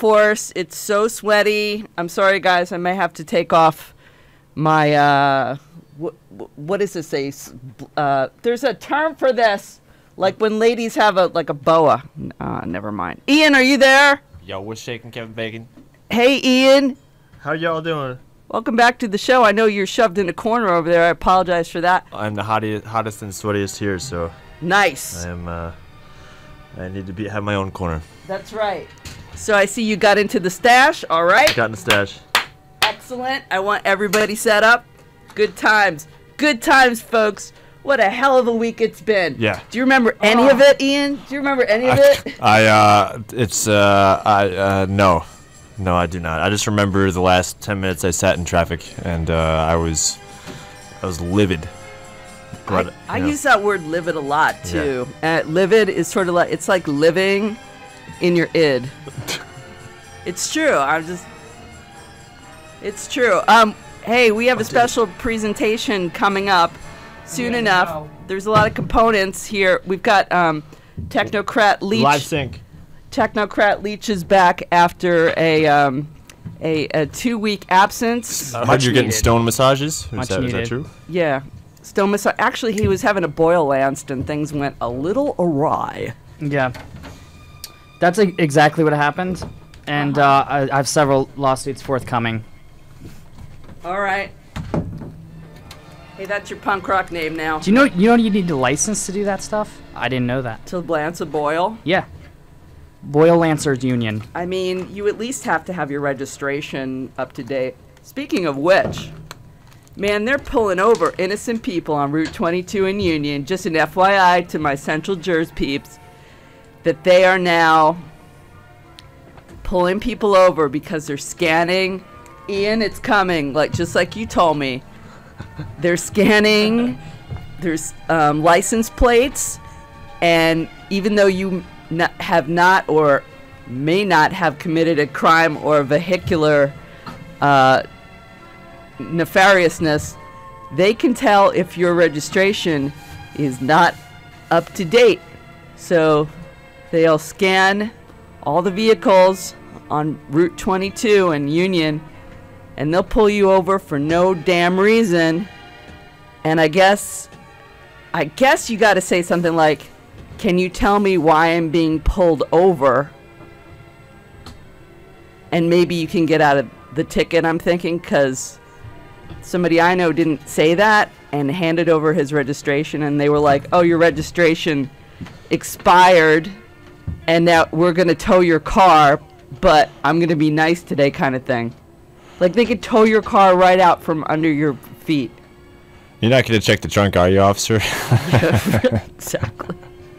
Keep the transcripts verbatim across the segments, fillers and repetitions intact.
force. It's so sweaty. I'm sorry, guys. I may have to take off my, uh, wh- what does this say? Uh, there's a term for this. Like when ladies have a, like a boa. Uh, never mind. Ian, are you there? Yo, what's shaking, Kevin Bacon? Hey, Ian. How y'all doing? Welcome back to the show. I know you're shoved in a corner over there. I apologize for that. I'm the hottest, hottest and sweatiest here, so Nice. I am. Uh, I need to be have my own corner. That's right. So I see you got into the stash. All right. Got in the stash. Excellent. I want everybody set up. Good times. Good times, folks. What a hell of a week it's been. Yeah. Do you remember any Oh. of it, Ian? Do you remember any of I, it? I uh, it's uh, I uh, no, no, I do not. I just remember the last ten minutes I sat in traffic, and uh, I was, I was livid. But, I, I you know. use that word livid a lot too. Uh, livid is sort of like, it's like living in your id. It's true. I'm just, it's true. Um, hey, we have a special presentation coming up soon Yeah, enough. no. There's a lot of components here. We've got um, Technocrat Leech. Live sync. Technocrat Leech is back after a um, a, a two-week absence. I heard you're getting needed. stone massages. Is Much that, is that needed. true? Yeah. Stone massage. Actually, he was having a boil lanced and things went a little awry. Yeah. That's e- exactly what happened. And uh, I, I have several lawsuits forthcoming. All right. Hey, that's your punk rock name now. Do you know you know you need a license to do that stuff? I didn't know that. To lance a boil. Yeah. Boyle Lancers Union. I mean, you at least have to have your registration up to date. Speaking of which, man, they're pulling over innocent people on Route twenty-two in Union. Just an F Y I to my Central Jersey peeps that they are now pulling people over because they're scanning. Ian, it's coming, like just like you told me. They're scanning. There's um, license plates, and even though you not, have not or may not have committed a crime or vehicular uh, nefariousness, they can tell if your registration is not up to date. So they'll scan all the vehicles on Route twenty-two and Union, and they'll pull you over for no damn reason. And I guess, I guess you got to say something like, "Can you tell me why I'm being pulled over?" And maybe you can get out of the ticket, I'm thinking, because somebody I know didn't say that and handed over his registration, and they were like, "Oh, your registration expired, and now we're going to tow your car, but I'm going to be nice today," kind of thing. Like, they could tow your car right out from under your feet. You're not going to check the trunk, are you, officer? Exactly.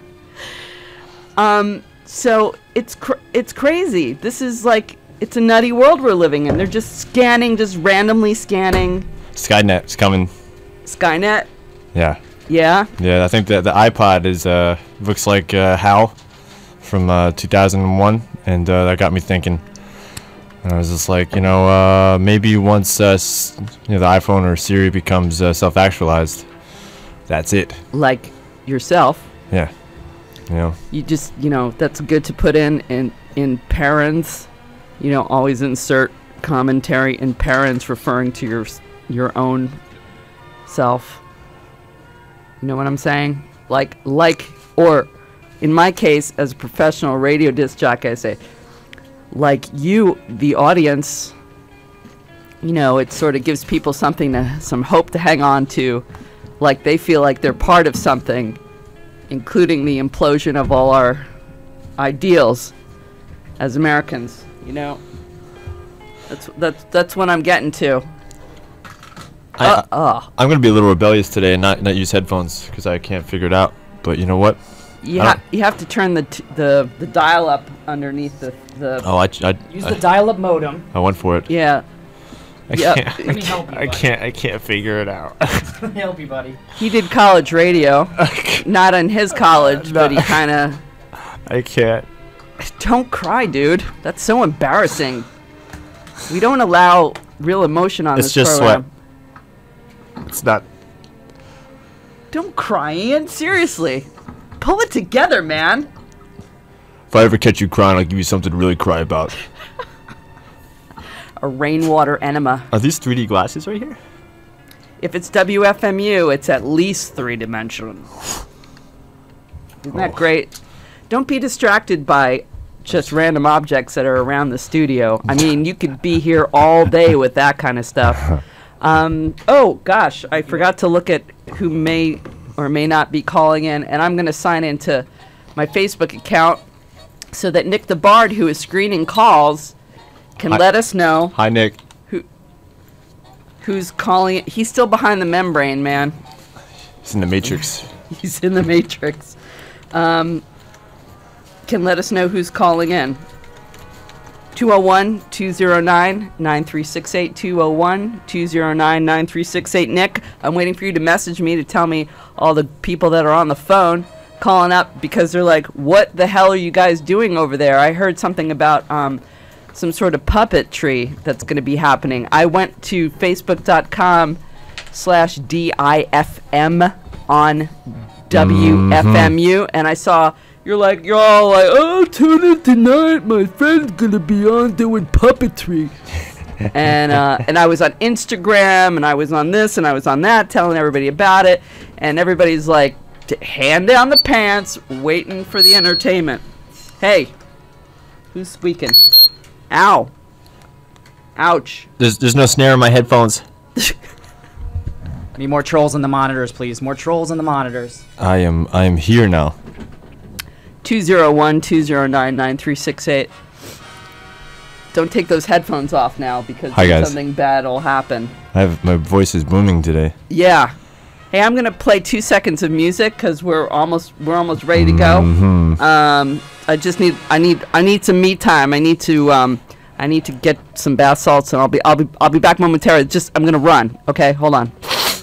Um, so it's cr- it's crazy. This is like, it's a nutty world we're living in. They're just scanning, just randomly scanning. Skynet's coming. Skynet, Yeah. yeah. Yeah, I think that the iPod is uh looks like uh, HAL from uh, two thousand one, and uh, that got me thinking. And I was just like, you know, uh, maybe once uh, s- you know the iPhone or Siri becomes uh, self-actualized, that's it. Like yourself. Yeah. You know. You just, you know, that's good to put in in in parents. You know, always insert commentary in parents referring to your s- your own self. You know what I'm saying? Like, like, or in my case, as a professional radio disc jockey, I say, like you, the audience, you know, it sort of gives people something to, some hope to hang on to. Like they feel like they're part of something, including the implosion of all our ideals as Americans, you know? That's, that's, that's what I'm getting to. I, Uh, uh. I'm gonna be a little rebellious today and not not use headphones because I can't figure it out. But you know what? You, I ha- don't- you have to turn the t- the the dial up underneath the the Oh, I I, Use I, the dial-up modem. I went for it. yeah. I yeah. can't. Let me help you, I buddy. can't. I can't figure it out. Let me help you, buddy. He did college radio, not in his college, but he No. kind of. I can't. Don't cry, dude. That's so embarrassing. We don't allow real emotion on It's this just program. It's not. Don't cry, Ian. Seriously. Pull it together, man. If I ever catch you crying, I'll give you something to really cry about. a rainwater enema. Are these three D glasses right here? If it's W F M U, it's at least three-dimensional. Isn't that Oh. great? Don't be distracted by just random objects that are around the studio. I mean, you could be here all day with that kind of stuff. Um, oh, gosh, I forgot to look at who may or may not be calling in, and I'm going to sign into my Facebook account so that Nick the Bard, who is screening calls, can Hi. let us know Hi, Nick. who's calling. He's still behind the membrane, man. It's in the Matrix. He's in the Matrix. Um, can let us know who's calling in. two oh one, two oh nine, nine three six eight. two oh one, two oh nine, nine three six eight. Nick, I'm waiting for you to message me to tell me all the people that are on the phone calling up because they're like, what the hell are you guys doing over there? I heard something about um, some sort of puppetry that's going to be happening. I went to facebook.com slash DIFM on W F M U, and I saw you're like, you're all like, oh, tune in tonight. My friend's going to be on doing puppetry. and uh, and I was on Instagram, and I was on this, and I was on that, telling everybody about it, and everybody's like, t- hand down the pants, waiting for the entertainment. Hey, who's squeaking? Ow. Ouch. There's there's no snare in my headphones. Need more trolls in the monitors, please. More trolls in the monitors. I am I am here now. two oh one, two oh nine, nine three six eight. Don't take those headphones off now because Hi, guys. something bad will happen. I have my voice is booming today. Yeah. Hey, I'm gonna play two seconds of music because we're almost we're almost ready to go. Mhm. Um, I just need I need I need some me time. I need to um I need to get some bath salts and I'll be I'll be I'll be back momentarily. Just I'm gonna run. Okay, hold on.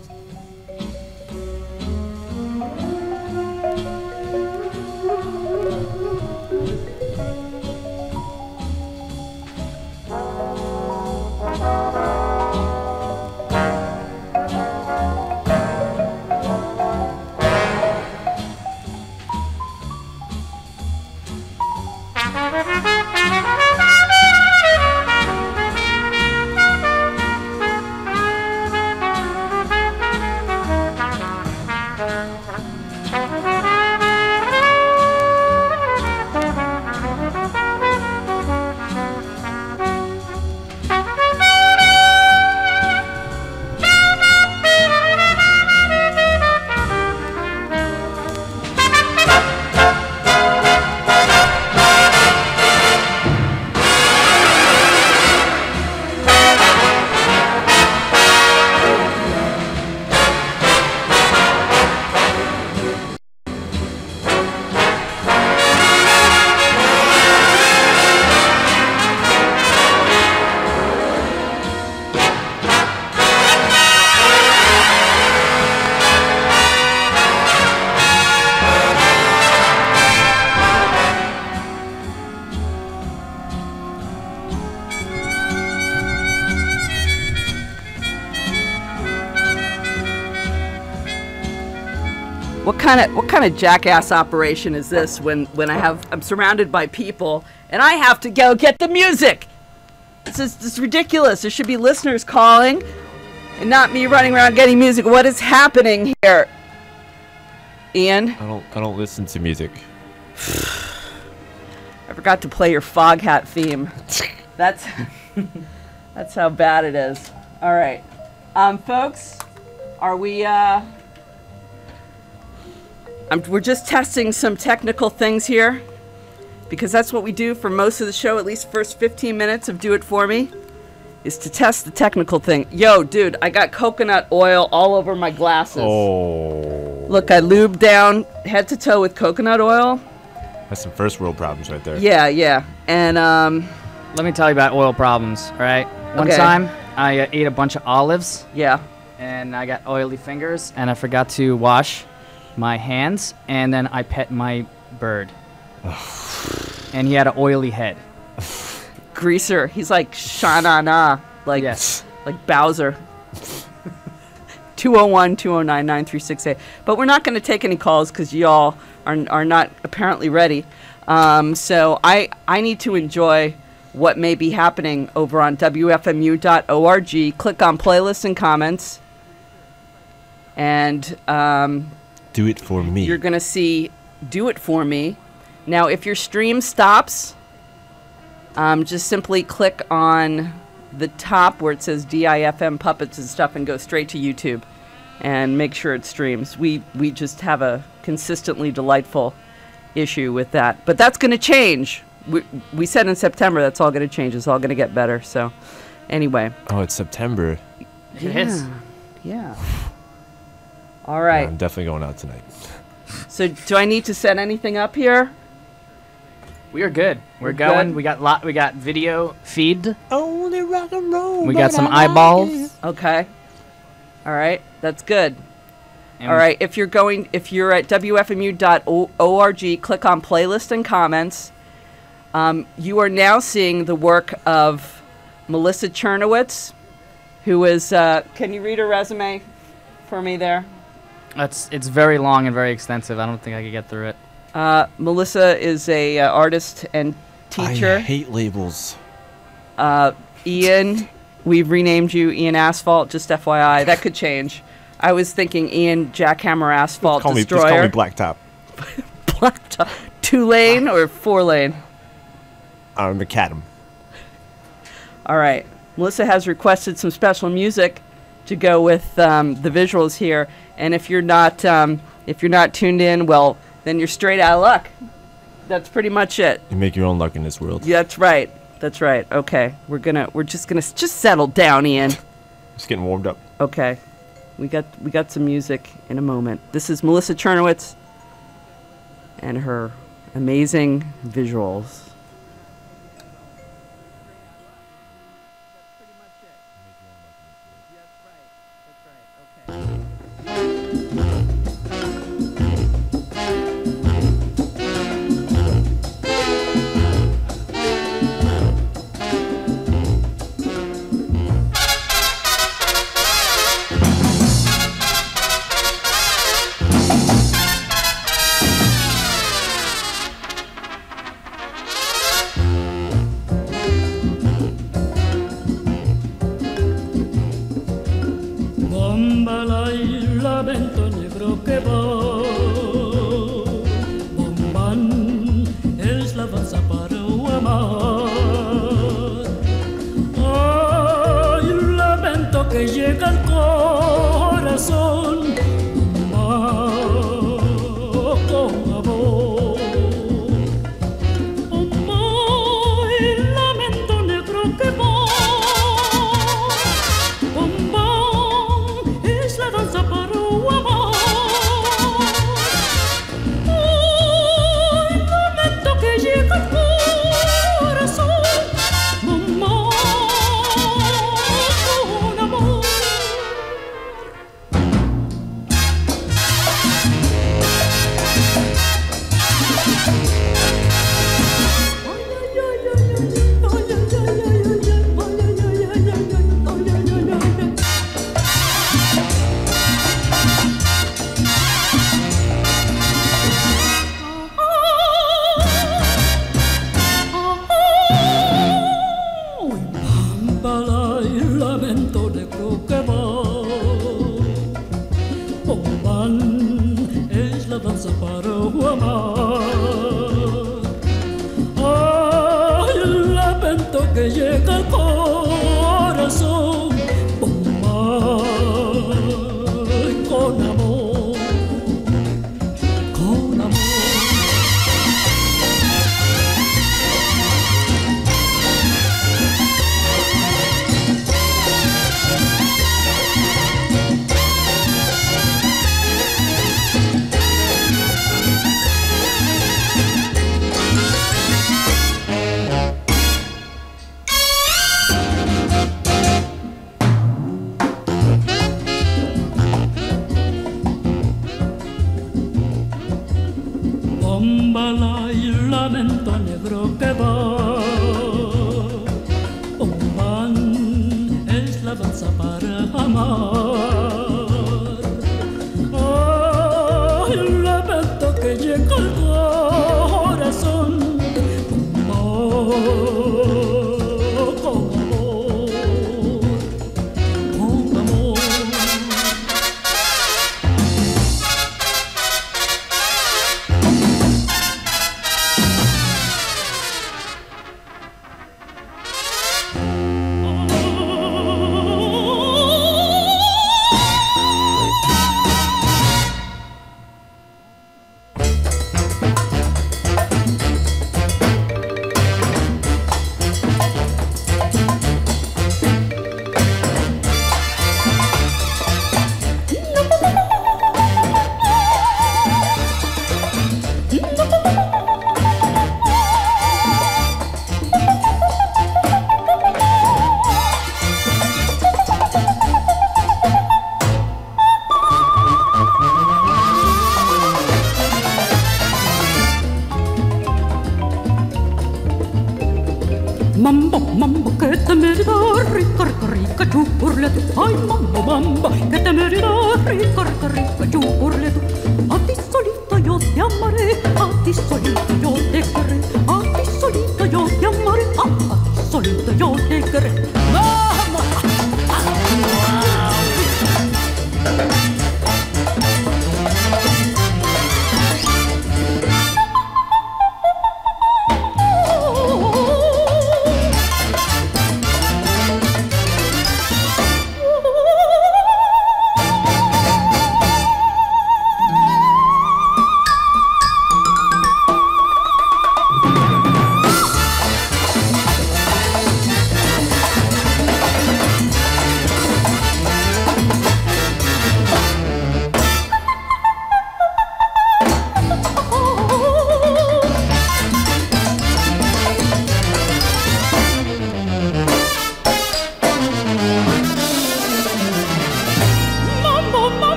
What kind of what kind of jackass operation is this when when I have I'm surrounded by people and I have to go get the music? This is this is ridiculous. There should be listeners calling and not me running around getting music. What is happening here? Ian, I don't I don't listen to music. I forgot to play your Foghat theme. That's that's how bad it is. All right, um, folks, are we? Uh, I'm, we're just testing some technical things here because that's what we do for most of the show. At least first fifteen minutes of Do It For Me is to test the technical thing. Yo, dude, I got coconut oil all over my glasses. Oh. Look, I lubed down head to toe with coconut oil. That's some first world problems right there. Yeah, yeah, and um, Let me tell you about oil problems, all right? One Okay. time, I uh, ate a bunch of olives, yeah. and I got oily fingers, and I forgot to wash my hands, and then I pet my bird. And he had an oily head. Greaser. He's like Sha-na-na, like Yes. like Bowser. two oh one, two oh nine, nine three six eight. But we're not going to take any calls because y'all are, are not apparently ready. Um, so I, I need to enjoy what may be happening over on W F M U dot org. Click on playlists and comments, and um, do it for me. You're going to see Do It For Me. Now, if your stream stops, um, just simply click on the top where it says D I F M Puppets and stuff and go straight to YouTube and make sure it streams. We, we just have a consistently delightful issue with that. But that's going to change. We, we said in September that's all going to change. It's all going to get better. So, anyway. Oh, it's September. It is. Yeah. All right. Yeah, I'm definitely going out tonight. So, do I need to set anything up here? We are good. We're, We're going. good? We got lot. We got video feed. Only rock and roll. We got some eyeballs. Okay. All right. That's good. And All right. If you're going, if you're at W F M U dot org, click on playlist and comments. Um, you are now seeing the work of Melissa Chernowitz, who is. Uh, can you read her resume for me there? That's. It's very long and very extensive. I don't think I could get through it. Uh, Melissa is a uh, artist and teacher. I hate labels. Uh, Ian, we've renamed you Ian Asphalt. Just F Y I, that could change. I was thinking Ian Jackhammer Asphalt Call me, Destroyer. just call me Blacktop. Blacktop. Two lane or four lane? I'm McAdam. All right. Melissa has requested some special music to go with um, the visuals here, and if you're not um, if you're not tuned in, well, then you're straight out of luck. That's pretty much it. You make your own luck in this world. Yeah, that's right. That's right. Okay, we're gonna we're just gonna s- just settle down, Ian. Just getting warmed up. Okay, we got we got some music in a moment. This is Melissa Chernowitz and her amazing visuals. Bómbala y lamento negro que va. Bombán es la danza para amar. Ay, un lamento que llega al corazón. Bombán con amor. Bombán, el lamento negro que va. Bombón es la danza para amar. Ay, lamento que llega al corazón. Bombón con amor. Bámbala y lamento negro que va. Bombán es la danza para amar. Ay, el lamento que llega al corazón. Bombán con amor, con amor. Bómbala y lamento negro que va. Bombán es la danza para amar. Ay, el lamento que llega al corazón. Bombán mambo, que te merita, rica, rica, rica, chupurle tú. Ay, mambo, mambo, que te merita, rica, rica, rica, chupurle tú. A ti solito yo te amaré, a ti solito yo te querré, a ti solito yo te amaré, a, a ti solito yo te querré. ¡Vamos!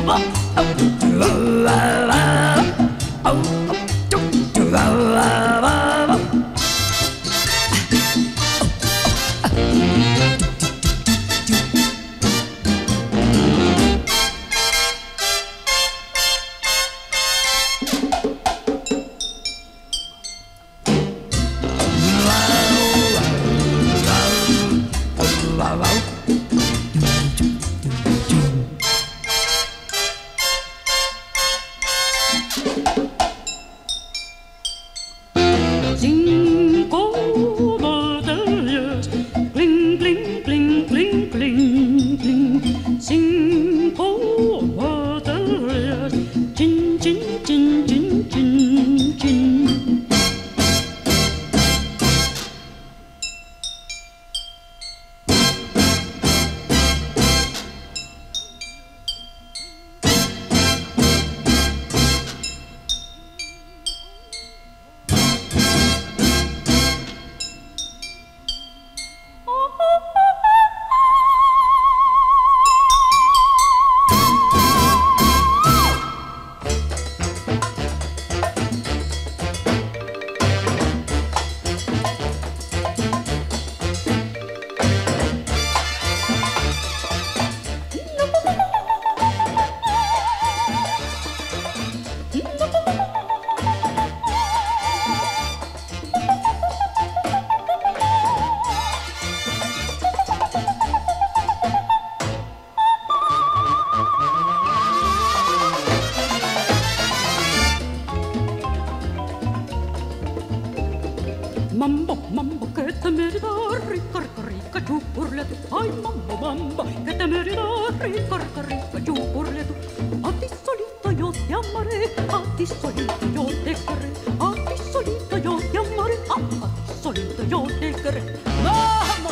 Mambo, mambo, che temerità, ricca, ricca, ricca, giù urla tu. Ai mambo, mambo, che temerità, ricca, ricca, ricca, giù urla tu. A ti solito io ti amaré, a ti solito io te querré, a ti solito io ti amaré, a, a ti solito io te querré. Mamma!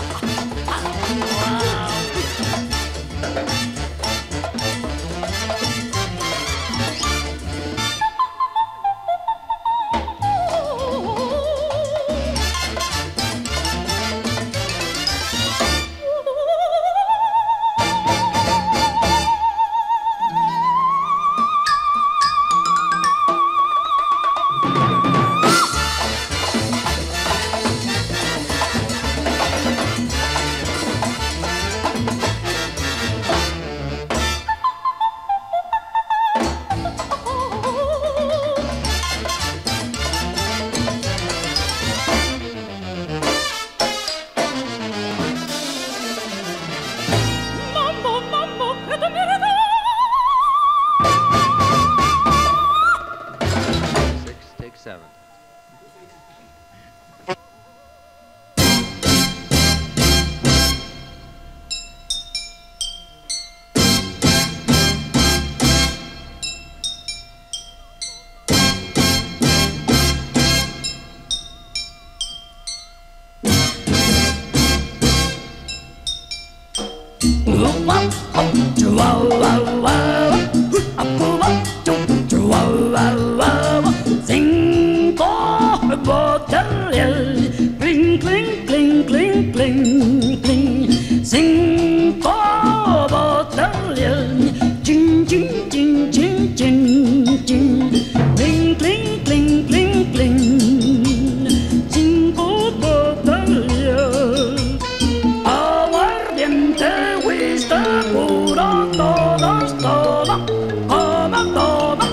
Cinco botellas, cling, cling, cling, cling, cling, cling. Cinco botellas, chin, chin, chin, chin, chin, chin. Cling, cling, cling, cling, cling. Cinco botellas, aguardiente, whisky, puro, todos, todos, coma, toma.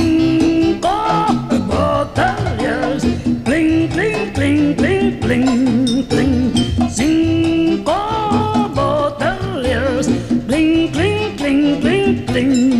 Cinco botellas, cling, cling, cling, cling, cling, cling. Cinco botellas, cling, cling, cling, cling, cling.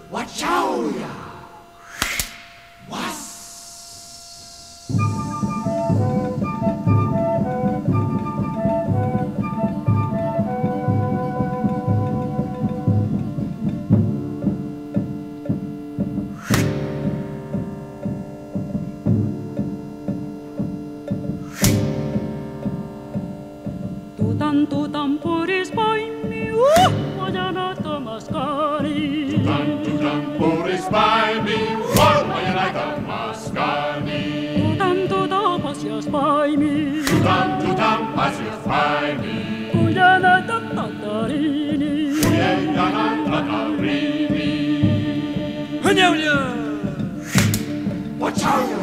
Tutan, tutan, puris paimi, uh, majana tamaskani. Tutan, tutan, puris paimi, uh, majana tamaskani. Tutan, tutan, pasias paimi. Tutan, tutan, pasias paimi. Kujana tatarini. Kujana tatarini. Hunya, hunya. Wachauya.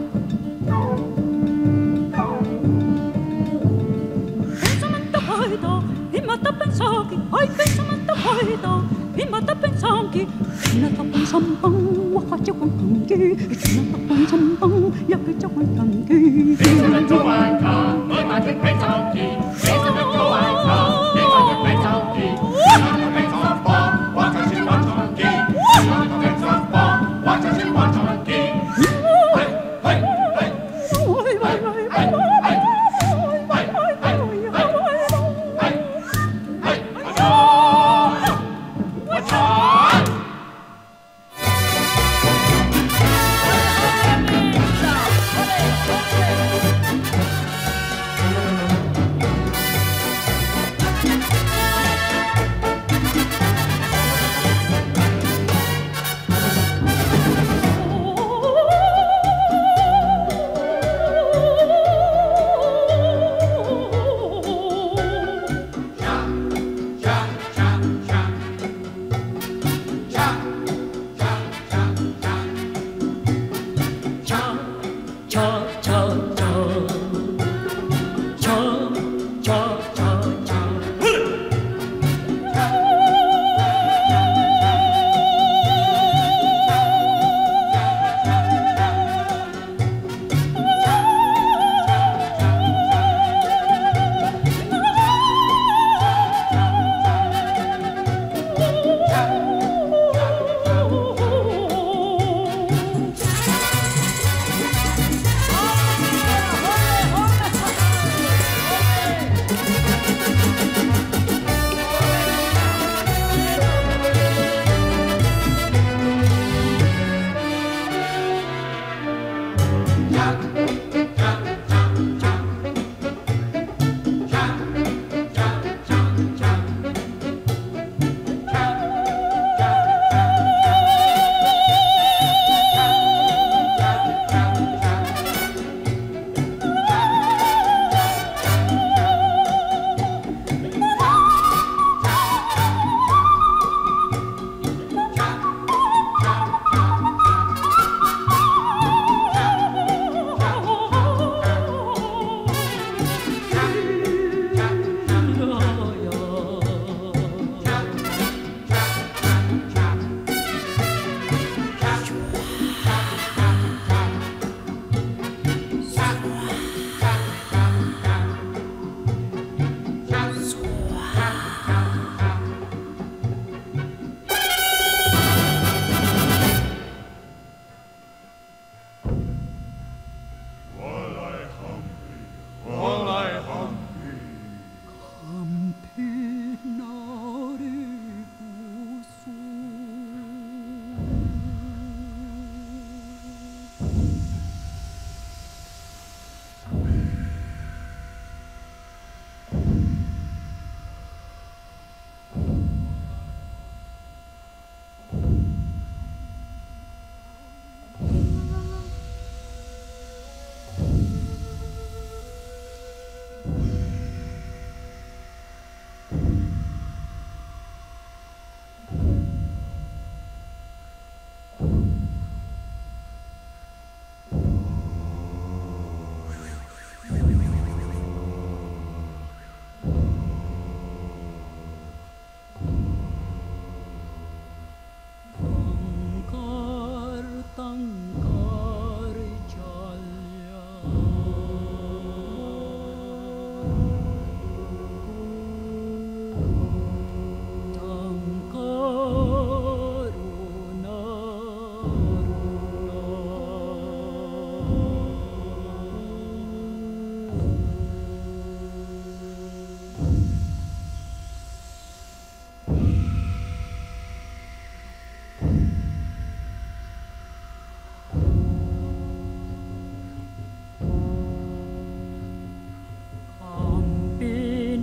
Himata pensaki, ay pensamanta paita. Himata pensaki, hinata pensampang, wakachawan tangki. Hinata pensampang, yakichawan tangki. Pensamento waka, himata pensaki. Pensamento waka, himata pensaki. Hinata pensampang, wakachawan tangki. Hinata pensampang, wakachawan tangki. Hey, hey, hey. Ay, ay, ay, ay.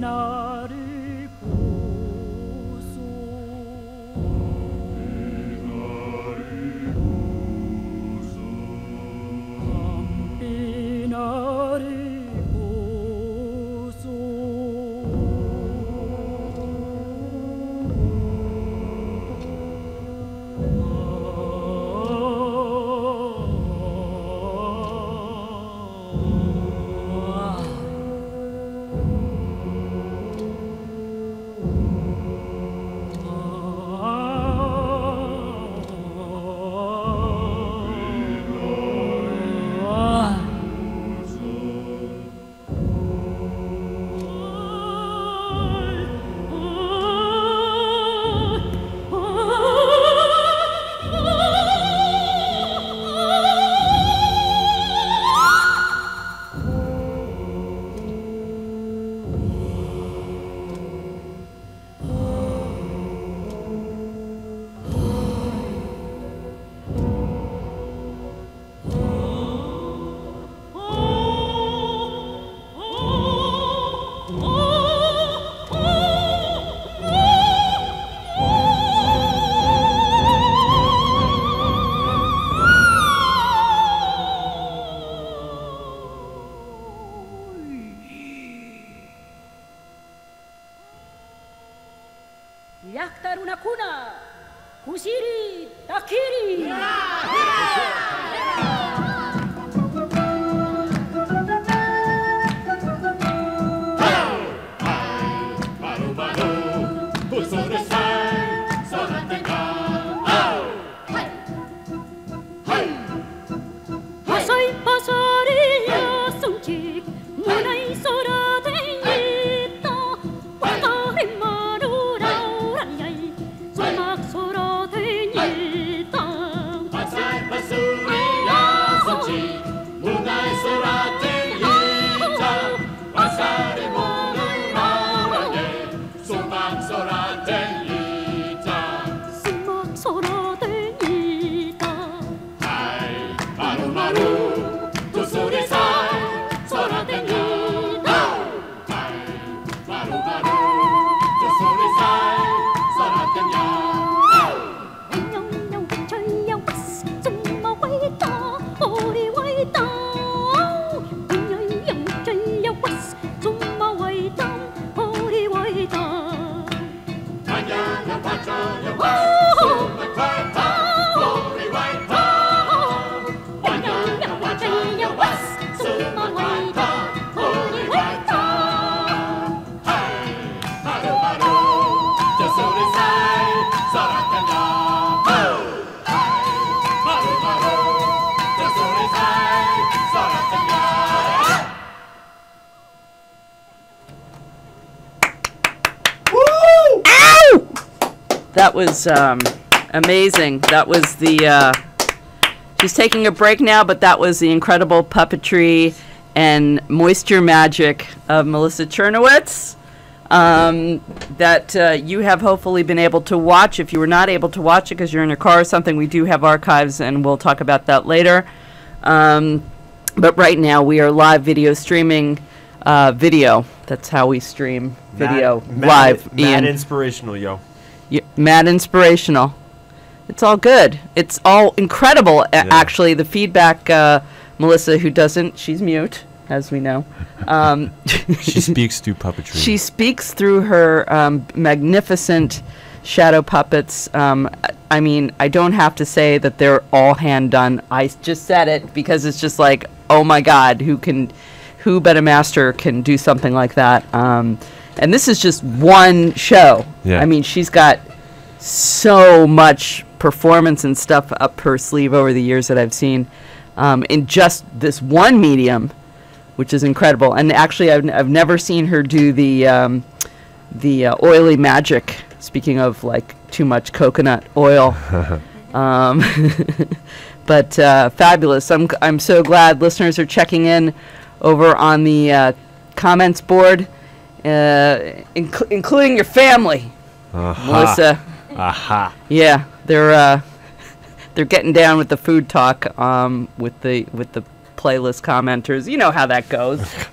나를 보소 밤비 나를 보소 Yaktar una cuna, kusiri takiri. Baru baru, busur desai, sorat tengah. Hai, hai. Pasai pasariya sungcik, munai sorate ita, patari marurau rayai, somak sorate ita. Pasai pasuriya suci, munai sorat tengah. Pasari mururaranye, sumak sorat tengah. Somak sorate ita. Hai, baru baru, busur desai, sorat tengah. Hai, baru baru, busur desai, sorat tengah. Nhau nhau chơi nhau zum mà quay ta ôi quay ta nhau nhau chơi nhau zum mà quay ta ôi quay ta Hanya yang baca yang sumak kata, ori waita. Hanya yang baca yang sumak kata, ori waita. Hai, baru baru, busur desai, sorat tengah. Hai, baru baru, busur desai, sorat tengah. That was um, amazing. That was the. Uh, she's taking a break now, but that was the incredible puppetry and moisture magic of Melissa Chernowitz. Um, that uh, you have hopefully been able to watch. If you were not able to watch it because you're in your car or something, we do have archives, and we'll talk about that later. Um, but right now, we are live video streaming uh, video. That's how we stream video Mad- live. Mad, Ian. mad inspirational, yo. Y- mad inspirational. It's all good. It's all incredible. A- Yeah. Actually, the feedback, uh, Melissa, who doesn't, she's mute, as we know. Um, She speaks through puppetry. she speaks through her um, magnificent shadow puppets. Um, I- I mean, I don't have to say that they're all hand done. I s- just said it because it's just like, oh my God, who can, who but a master can do something like that? Um, and this is just one show. Yeah. I mean, she's got so much performance and stuff up her sleeve over the years that I've seen um, in just this one medium, which is incredible. And actually, I've, n- I've never seen her do the um, the uh, oily magic. Speaking of like too much coconut oil, um, but uh, fabulous. I'm g- I'm so glad listeners are checking in over on the uh, comments board, uh, inc- including your family, Aha. Melissa. Aha. Yeah, they're uh, they're getting down with the food talk um, with the with the playlist commenters. You know how that goes.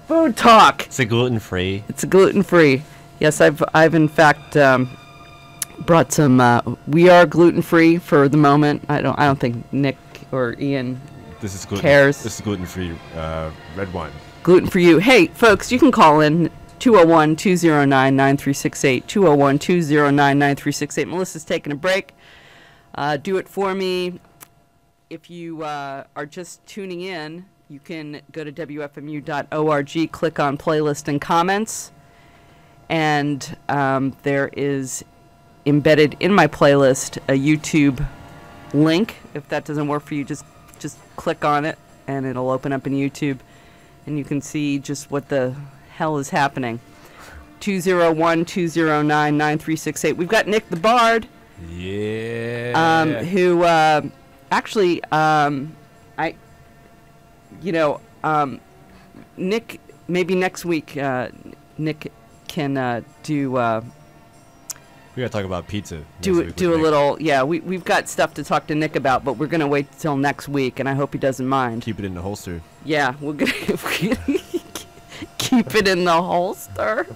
Food talk. It's a gluten free. It's gluten free. Yes, I've I've in fact um, brought some. Uh, we are gluten free for the moment. I don't I don't think Nick or Ian This is gluten. cares. This is gluten free uh, red wine. Gluten for you. Hey, folks, you can call in two oh one, two oh nine, nine three six eight. two oh one, two oh nine, nine three six eight. Melissa's taking a break. Uh, do it for me. If you uh, are just tuning in, you can go to W F M U dot org, click on playlist and comments, and um, there is embedded in my playlist a YouTube link. If that doesn't work for you, just just click on it, and it'll open up in YouTube, and you can see just what the hell is happening. two oh one, two oh nine, nine three six eight. We've got Nick the Bard, Yeah. um, who uh, actually, um, I, you know, um, Nick, maybe next week, uh, Nick can uh, do uh, we gotta talk about pizza. next do week with do a Nick. little. Yeah, we we've got stuff to talk to Nick about, but we're gonna wait till next week, and I hope he doesn't mind. Keep it in the holster. Yeah, we're gonna keep it in the holster.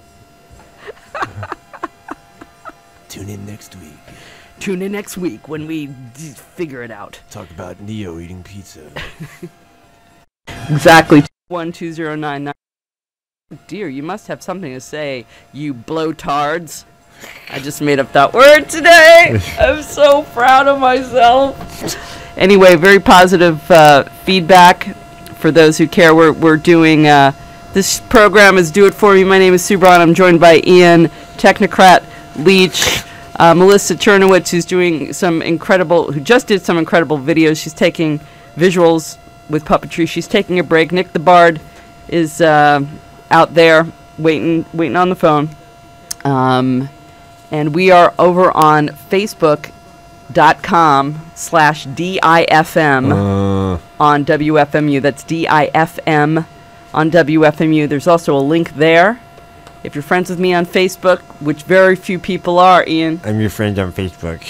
Tune in next week. Tune in next week when we d- figure it out. Talk about Neo eating pizza. Exactly. One two zero nine nine. Dear, you must have something to say, you blowtards. I just made up that word today. I'm so proud of myself. Anyway, very positive uh, feedback for those who care. We're we're doing. Uh, this program is Do It For Me. My name is Sue Braun. I'm joined by Ian Technocrat Leach. Uh, Melissa Chernowitz, who's doing some incredible, who just did some incredible videos. She's taking visuals with puppetry. She's taking a break. Nick the Bard is uh, out there waiting, waiting on the phone. Um, and we are over on Facebook.com slash DIFM uh, on W F M U. That's D I F M on W F M U. There's also a link there. If you're friends with me on Facebook, which very few people are, Ian, I'm your friend on Facebook.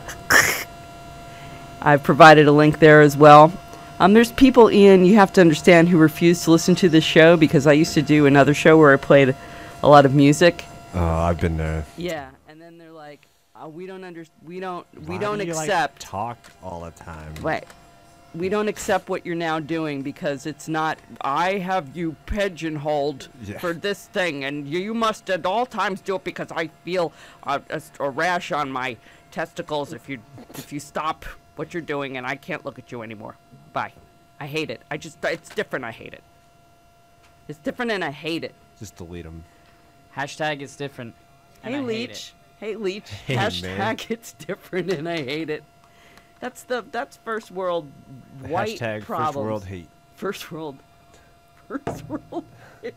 I've provided a link there as well. Um, there's people, Ian, you have to understand, who refuse to listen to this show because I used to do another show where I played a lot of music. Oh, I've been there. Yeah, and then they're like, uh, "We don't under, we don't, we Why don't do you, like, accept." talk all the time. Right. We don't accept what you're now doing because it's not, I have you pigeonholed Yeah. for this thing, and you, you must at all times do it because I feel a, a, a rash on my testicles if you if you stop what you're doing, and I can't look at you anymore. Bye. I hate it. I just, it's different. I hate it. It's different, and I hate it. Just delete them. Hashtag it's different. and Hey I hate it. Leech. Hey Leech. Hey, Hashtag man. it's different, and I hate it. That's the that's first world white Hashtag problems. first world hate. First world. First world hate.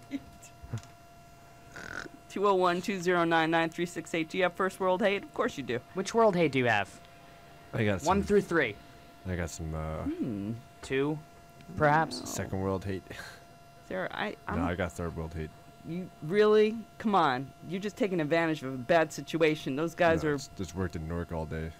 two oh one, two oh nine, nine three six eight. Do you have first world hate? Of course you do. Which world hate do you have? I got some. One through three. I got some uh, Hmm. Two, perhaps. second world hate. Sarah, I, I'm, No, I got third world hate. you really? Come on. You're just taking advantage of a bad situation. Those guys No, are. it's just worked in Newark all day.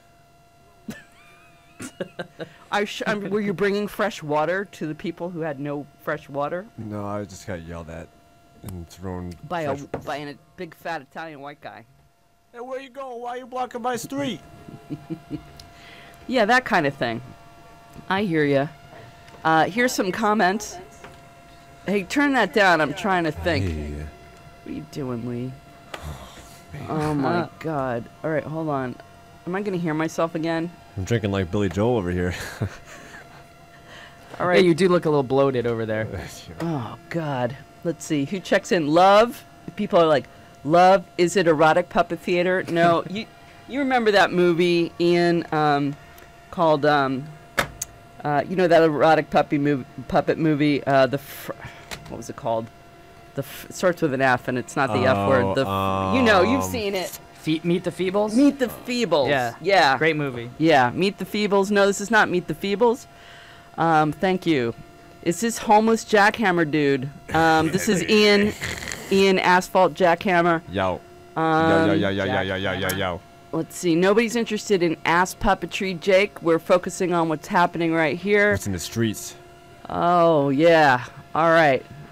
I sh- I mean, were you bringing fresh water to the people who had no fresh water? No, I just got yelled at and thrown. By a fresh- by a big fat Italian white guy. Hey, where you going? Why you blocking my street? Yeah, that kind of thing. I hear ya. Uh, here's some comments. Hey, turn that down. I'm trying to think. Hey, What are you doing, Lee? Oh my God. All right, hold on. Am I gonna hear myself again? I'm drinking like Billy Joel over here. All Hey, right. you do look a little bloated over there. Oh God. Let's see. Who checks in? Love. People are like, Love. Is it erotic puppet theater? No. you you remember that movie, Ian? Um, called um, uh, you know that erotic puppy mov- puppet movie? Uh, the fr- what was it called? The f- it starts with an F and it's not the F word. The f- you know you've um, seen it. Fe- Meet the Feebles? Meet the Feebles. Yeah. Yeah. Great movie. Yeah, Meet the Feebles. No, this is not Meet the Feebles. Um, thank you. Is this homeless jackhammer dude? Um, this is Ian, Ian Asphalt Jackhammer. Yo. Um, yo, yo, yo, yo, yo, yo, yo, yo, yo. Let's see. Nobody's interested in ass puppetry, Jake. We're focusing on what's happening right here. What's in the streets? Oh, yeah. All right.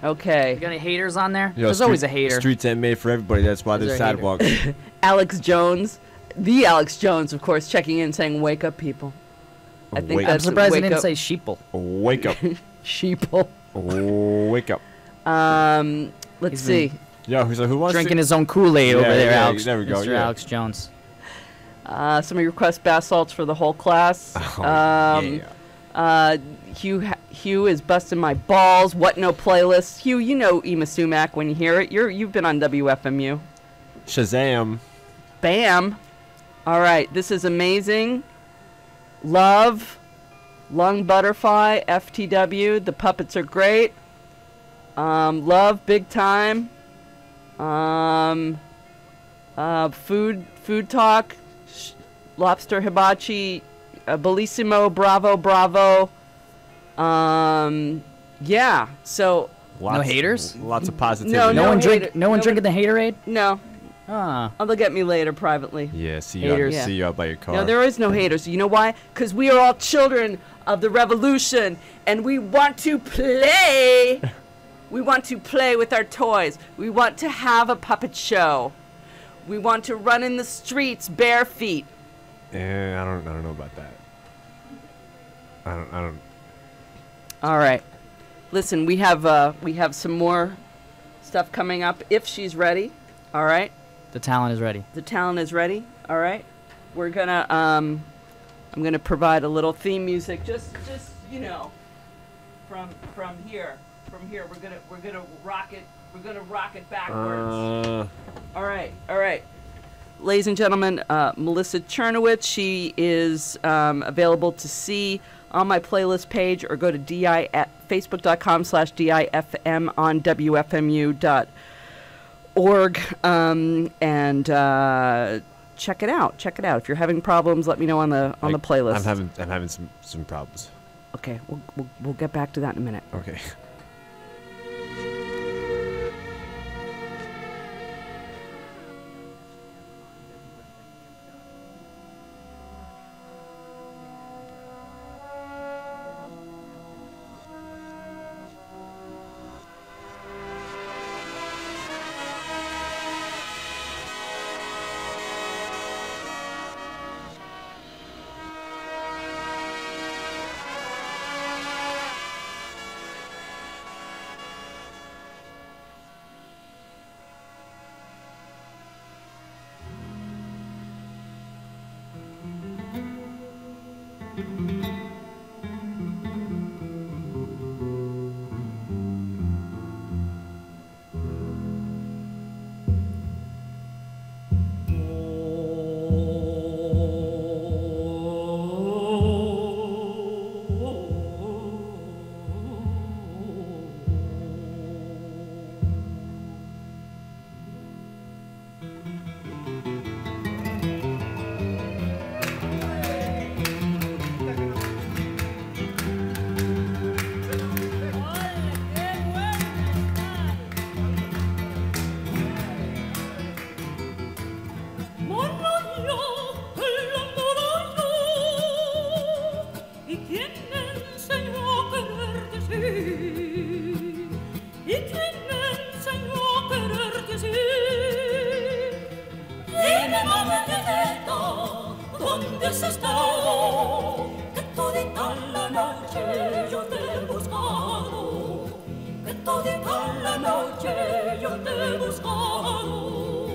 Okay. You got any haters on there? Yo, There's street- always a hater. Streets ain't made for everybody. That's why Is there's there a hater? sidewalks. Alex Jones, the Alex Jones, of course, checking in saying, "Wake up, people." I think Wake I'm that's surprised wake they didn't up. say sheeple. Wake up. Sheeple. Wake up. Um, let's He's see. been Yo, who's like, who wants Drinking to? his own Kool-Aid over Yeah, there, yeah, Alex. there we go, Mister yeah. Alex Jones. Uh, somebody requests bath salts for the whole class. Oh, um, yeah. Uh, Hugh ha- Hugh is busting my balls. What no playlist? Hugh, you know Ema Sumac when you hear it. You're you've been on W F M U. Shazam. Bam. All right, this is amazing. Love, Lung Butterfly, F T W. The puppets are great. Um, love, big time. Um, uh, food, food talk. Sh- lobster hibachi, uh, bellissimo, bravo, bravo. Um, yeah. So Lots, haters? Lots of positivity. No, No, no one drink. hater- No one no drinking the haterade. no, Ah. oh, they'll get me later privately. Yeah, see you, Haters. out, Yeah. see you out by your car. No, there is no haters. You know why? Because we are all children of the revolution, and we want to play. We want to play with our toys. We want to have a puppet show. We want to run in the streets bare feet. Eh, I don't. I don't know about that. I don't. I don't. All right. Listen, we have uh, we have some more stuff coming up if she's ready. All right. The talent is ready. The talent is ready. All right. We're gonna um, I'm gonna provide a little theme music. Just just you know, from from here from here. We're gonna we're gonna rock it. We're gonna rock it backwards. Uh, All right, all right. Ladies and gentlemen, uh, Melissa Chernowitz, she is um, available to see on my playlist page or go to di at facebook.com slash DIFM on W F M U dot org um, and uh, check it out. Check it out. If you're having problems, let me know on the on I- the playlist. I'm having. I'm having some some problems. okay, we'll, we'll, we'll get back to that in a minute. Okay. ¿Y quién me enseñó a quererte así? ¿Y quién me enseñó a quererte así? Dime, mamadito, ¿dónde has estado? Que todita la noche yo te he buscado, que todita la noche yo te he buscado.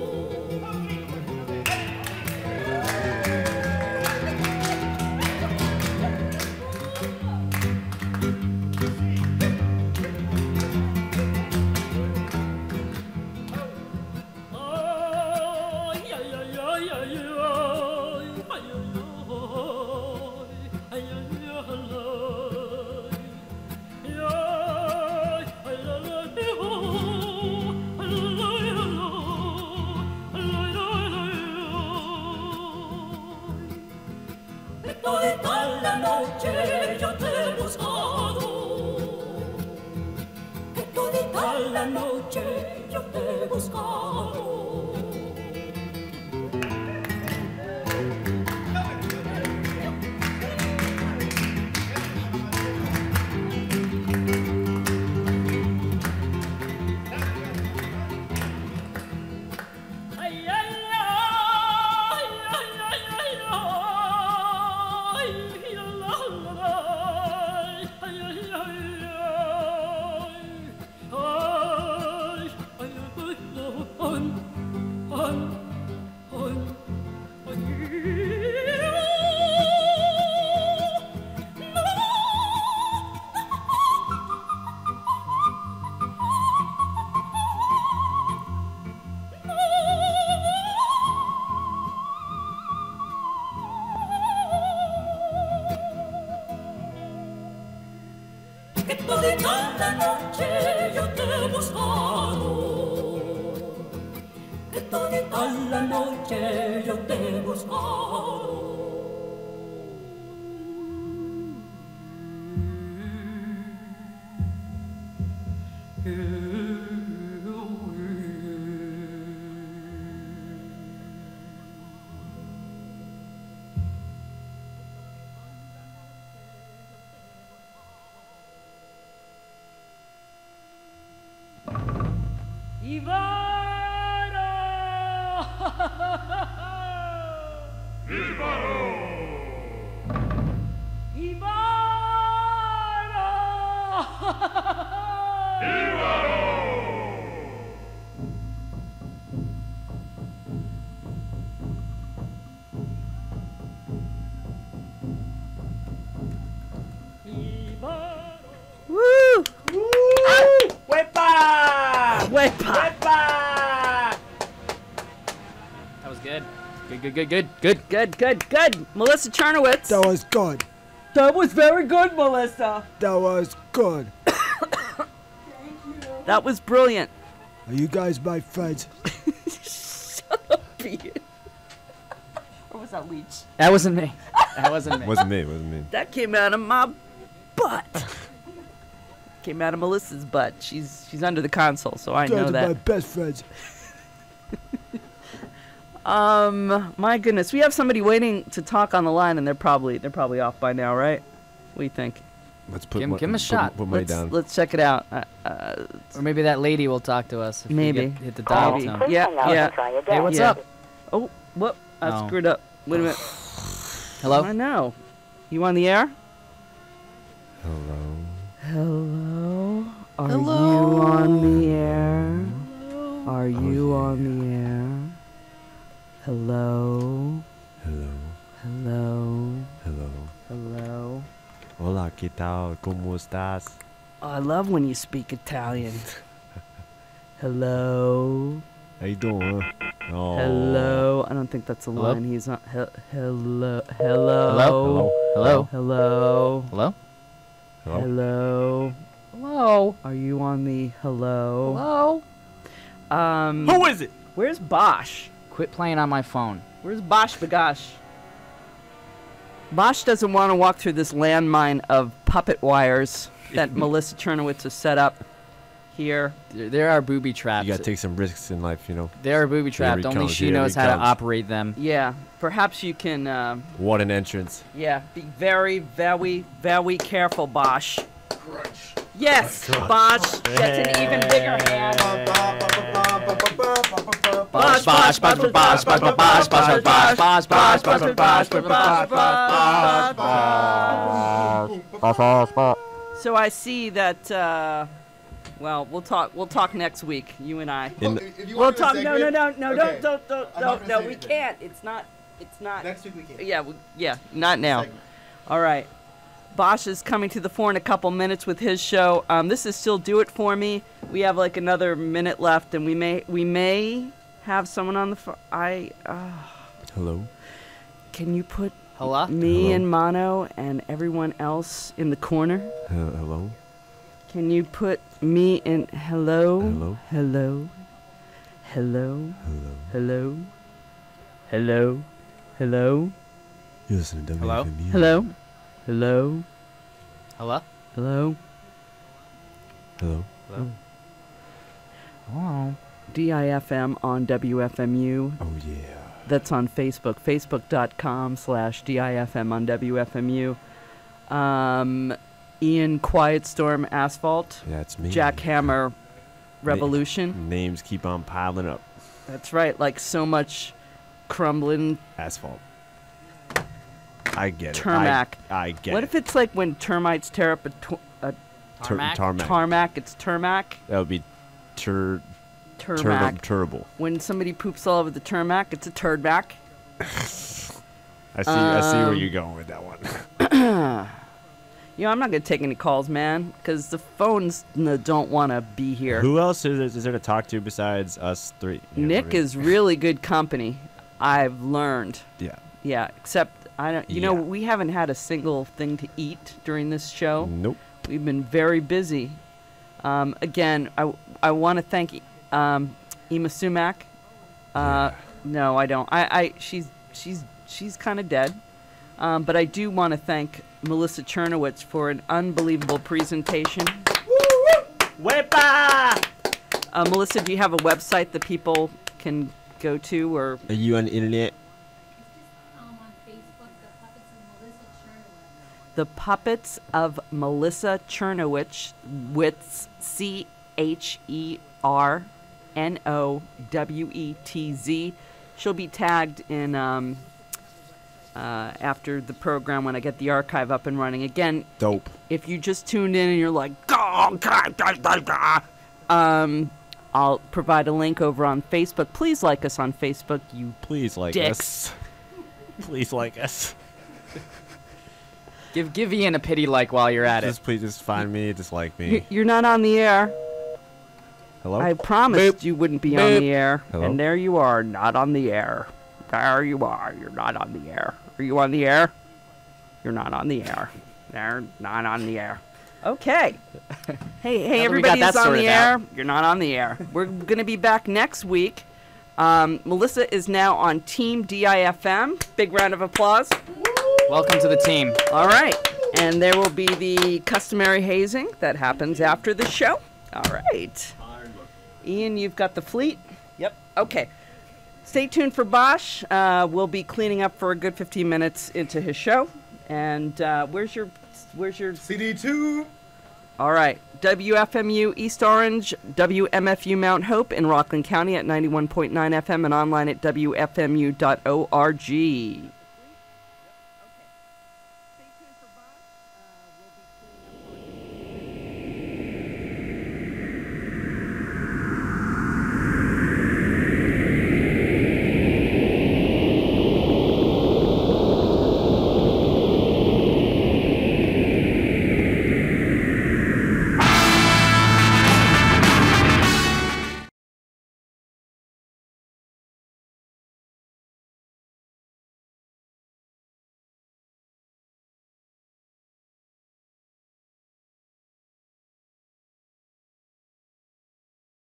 Ay, ay, ay, ay, ay, ay, ay, ay, toda la noche yo te he buscado, que toda la noche yo te he buscado. que todita la noche yo te he buscado. Woo! Wepa! Wepa! Wepa! That was good. Good, good, good, good, good. Good, good, good. Melissa Chernowitz. That was good. That was very good, Melissa. That was good. That was brilliant. Are you guys my friends? Shut up, Ian. Or was that Leech? That wasn't me. That wasn't me. Wasn't me. Wasn't me. That came out of my butt. Came out of Melissa's butt. She's she's under the console, so I Those know are my that. best friends. Um, my goodness, we have somebody waiting to talk on the line, and they're probably they're probably off by now, right? What do you think? Let's put Give him- mo- give him a put- shot. Put money Let's, down. let's check it out. Uh, uh, Or maybe that lady will talk to us. If we Maybe. get- hit the dial Maybe. tone. Yeah, yeah. Hey, what's Yeah. up? Oh, whoop! I Oh. screwed up. Wait a minute. Hello? I know. You on the air? Hello. Hello. Are Hello? you on the air? Are you on the air? Hello. Hello. Hello. Hello. Hello. Hola, ¿qué tal? ¿Cómo estás? Oh, I love when you speak Italian. Hello. How you doing? Oh. Hello. I don't think that's a Hello? line. He's not. He- hello. Hello. Hello? Hello? Hello. Hello? Hello. Hello. Hello? Are you on the hello? Hello? Um. Who is it? Where's Bosch? Quit playing on my phone. Where's Bosch Bagosh? Bosch doesn't want to walk through this landmine of puppet wires that Melissa Chernowitz has set up here. There, there are booby traps. You gotta take some risks in life, you know. There are booby traps. he Only comes, she here knows he how to comes. operate them. Yeah, perhaps you can, uh, What an entrance. yeah, be very, very, very careful, Bosch. Yes, Bosch gets an even bigger hand. Bosch, Bosch, Bosch, Bosch, Bosch, Bosch, Bosch, Bosch, Bosch, Bosch, Bosch, Bosch, Bosch, Bosch, Bosch. So I see that. Uh, well, we'll talk. We'll talk next week, you and I. In the- If you We'll want to do a talk. No, no, segment- no, no, okay. don't, don't, don't, I'm not don't. gonna No, say we anything. can't. It's not. It's not. Next week we can. Yeah, we, yeah, not now. Segment. All right. Bosch is coming to the fore in a couple minutes with his show. Um, this is still Do It For Me. We have like another minute left, and we may we may have someone on the phone. I uh, Hello. can you put Hello? me Hello? and Mono and everyone else in the corner? Uh, hello. Can you put me in? Hello. Hello? Hello. Hello. Hello. Hello. Hello. Hello. You listen to Hello? W F M U. Hello. Hello. Hello? Hello. Hello. Hello? Oh. D I F M on W F M U. Oh yeah. That's on Facebook. Facebook.com slash D I F M on W F M U. Um, Ian Quietstorm Asphalt. Yeah, it's me. Jackhammer Revolution. Names keep on piling up. That's right. Like so much crumbling. Asphalt. I get Tarmac. it. I, I get What it. if it's like when termites tear up a, tw- a Tur- Tarmac? tarmac. tarmac? It's tarmac. That would be tur Tarmac. turbo. Turbo. When somebody poops all over the tarmac, it's a turdmac. I see. I see where Um, you're going with that one. You know, I'm not gonna take any calls, man, because the phones n- don't want to be here. Who else is there, is there to talk to besides us three? You know, Nick really? is really good company. I've learned. Yeah. Yeah, except I don't. You know, Yeah. we haven't had a single thing to eat during this show. Nope. We've been very busy. Um, again, I, I want to thank um, Ema Sumac Uh, no, I don't. I, I she's she's she's kind of dead. Um, but I do want to thank Melissa Chernowitz for an unbelievable presentation. Wepa! Uh, Melissa, do you have a website that people can go to, or Are you on the internet? Um, on Facebook, the Puppets of Melissa Chernowitz. The Puppets of Melissa Chernowitz, with C H E R N O W E T Z. She'll be tagged in um, uh, after the program when I get the archive up and running. Again, Dope. if you just tuned in and you're like, "Gah, gah, gah, gah, gah," um, I'll provide a link over on Facebook. Please like us on Facebook, you Please like dicks. us. Please like us. Give give Ian a pity like while you're at Just it. please just find me, just like You- me. You're not on the air. Hello? I promised Boop. you wouldn't be on Boop. the air. Hello? And there you are, not on the air. There you are, you're not on the air. Are you on the air? You're not on the air. They're not on the air. Okay. hey, hey, Now that we got everybody's that on sorted the air. out. You're not on the air. We're going to be back next week. Um, Melissa is now on Team D I F M. Big round of applause. Welcome to the team. All right. And there will be the customary hazing that happens after the show. All right. Ian, you've got the fleet? Yep. Okay. Stay tuned for Bosch. Uh, we'll be cleaning up for a good fifteen minutes into his show. And uh, where's your where's your C D two. All right. W F M U East Orange, W M F U Mount Hope in Rockland County at ninety-one point nine F M and online at W F M U dot org.